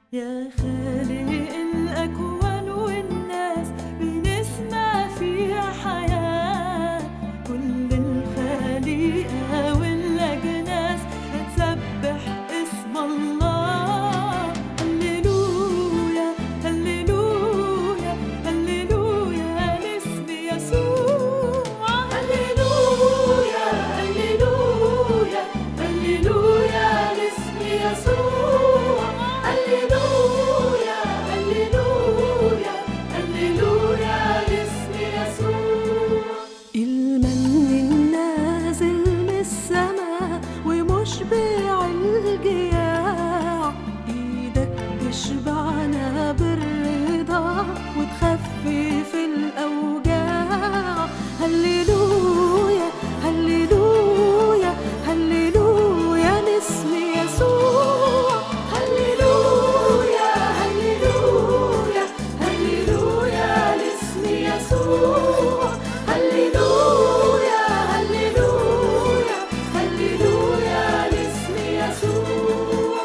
يا خالق الأكوان والناس بنسمع فيها حياة، كل الخليقة والأجناس هتسبح اسم الله. هللويا هللويا هللويا لاسم يسوع. هللويا هللويا هللويا لاسم يسوع. هللويا هللويا هللويا لاسم يسوع. المن النازل من السما ومشبع الجياع، ايدك تشبعنا بالرضا وتخفف الاوجاع. هللويا هللويا هللويا لاسم يسوع. هللويا هللويا هللويا لاسم يسوع. هللويا هللويا هللويا لاسم يسوع.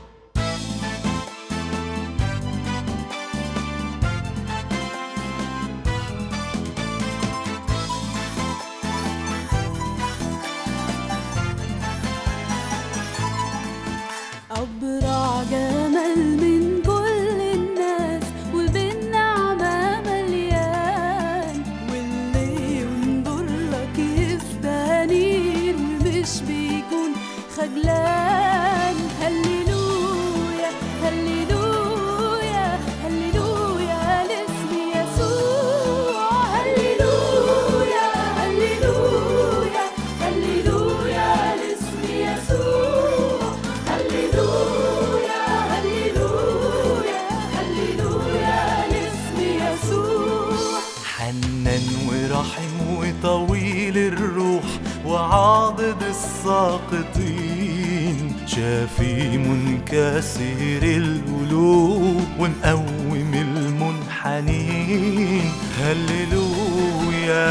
أبرع جمال من كل الناس وبالنعمة مليان، واللي ينظر لك يستنير ومش بيكون خجلان. هللويا هللويا هللويا لاسم يسوع. هللويا هللويا هللويا لاسم يسوع. هللويا هللويا هللويا لاسم يسوع. حنان ورحيم وطويل الروح وعاضد الساقطين، شافي منكسر القلوب ومقوم المنحنين. هللويا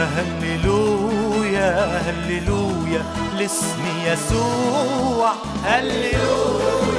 هللويا هللويا لاسم يسوع. هللويا